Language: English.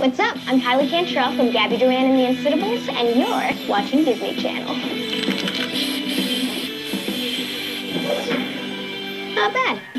What's up? I'm Kylie Cantrall from Gabby Duran and the Unsittables, and you're watching Disney Channel. Not bad.